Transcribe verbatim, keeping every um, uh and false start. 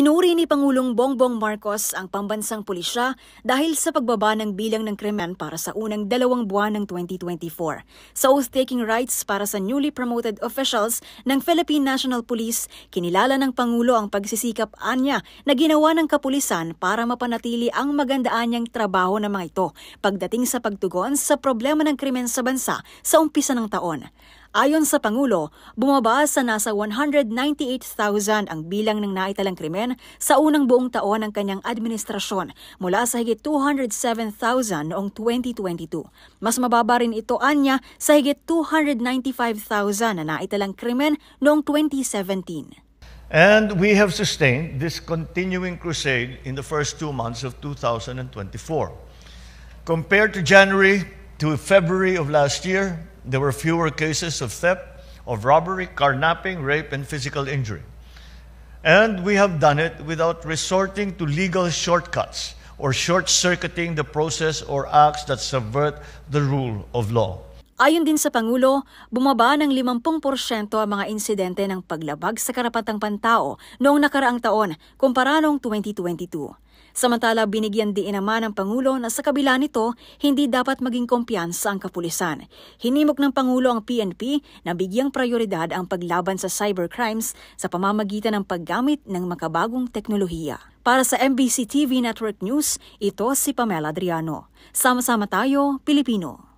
Pinuri ni Pangulong Bongbong Marcos ang pambansang pulisya dahil sa pagbaba ng bilang ng krimen para sa unang dalawang buwan ng twenty twenty-four. Sa oath-taking rights para sa newly promoted officials ng Philippine National Police, kinilala ng Pangulo ang pagsisikap anya na ginawa ng kapulisan para mapanatili ang magandaan niyang trabaho ng mga ito pagdating sa pagtugon sa problema ng krimen sa bansa sa umpisa ng taon. Ayon sa Pangulo, bumaba sa nasa one hundred ninety-eight thousand ang bilang ng naitalang krimen sa unang buong taon ng kanyang administrasyon mula sa higit two hundred seven thousand noong twenty twenty-two. Mas mababa rin ito anya sa higit two hundred ninety-five thousand na naitalang krimen noong twenty seventeen. And we have sustained this continuing crusade in the first two months of two thousand twenty-four. Compared to January to February of last year, there were fewer cases of theft, of robbery, carnapping, rape, and physical injury. And we have done it without resorting to legal shortcuts or short-circuiting the process or acts that subvert the rule of law. Ayon din sa Pangulo, bumaba ng fifty percent ang mga insidente ng paglabag sa karapatang pantao noong nakaraang taon kumpara noong twenty twenty-two. Samantala, binigyan din naman ng Pangulo na sa kabila nito, hindi dapat maging kumpiyansa ang kapulisan. Hinimok ng Pangulo ang P N P na bigyang prioridad ang paglaban sa cybercrimes sa pamamagitan ng paggamit ng makabagong teknolohiya. Para sa M B C T V Network News, ito si Pamela Adriano. Sama-sama tayo, Pilipino.